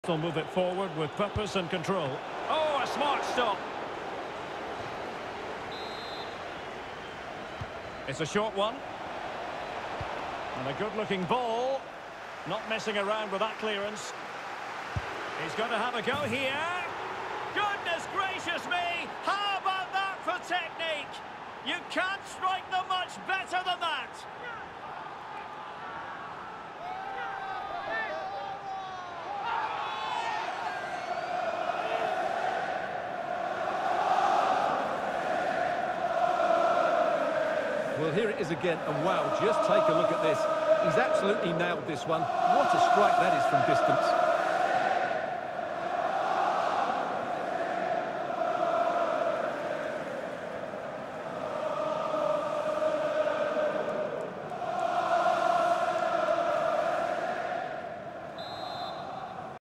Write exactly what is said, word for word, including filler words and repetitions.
They'll move it forward with purpose and control. Oh, a smart stop. It's a short one. And a good-looking ball. Not messing around with that clearance. He's going to have a go here. Goodness gracious me! How about that for technique? You can't strike them much better than that. Well, here it is again, and wow, just take a look at this. He's absolutely nailed this one. What a strike that is from distance.